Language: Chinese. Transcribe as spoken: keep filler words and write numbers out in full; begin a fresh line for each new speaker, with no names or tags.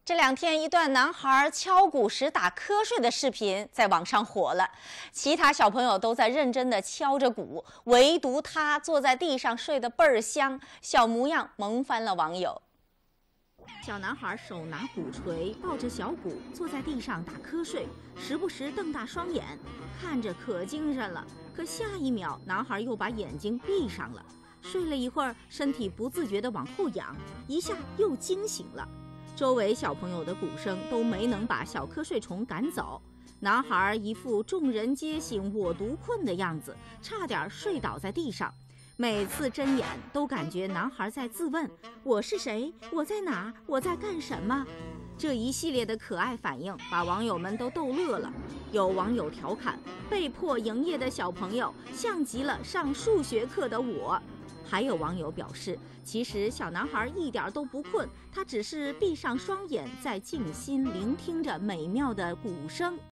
这两天，一段男孩敲鼓时打瞌睡的视频在网上火了。其他小朋友都在认真地敲着鼓，唯独他坐在地上睡得倍儿香，小模样萌翻了网友。小男孩手拿鼓槌，抱着小鼓，坐在地上打瞌睡，时不时瞪大双眼，看着可精神了。可下一秒，男孩又把眼睛闭上了，睡了一会儿，身体不自觉地往后仰，一下又惊醒了。周围小朋友的鼓声都没能把小瞌睡虫赶走，男孩一副众人皆醒我独困的样子，差点睡倒在地上。每次睁眼都感觉男孩在自问：我是谁？我在哪？我在干什么？这一系列的可爱反应把网友们都逗乐了。有网友调侃：被迫营业的小朋友像极了上数学课的我。还有网友表示，其实小男孩一点都不困，他只是闭上双眼，在静心聆听着美妙的鼓声。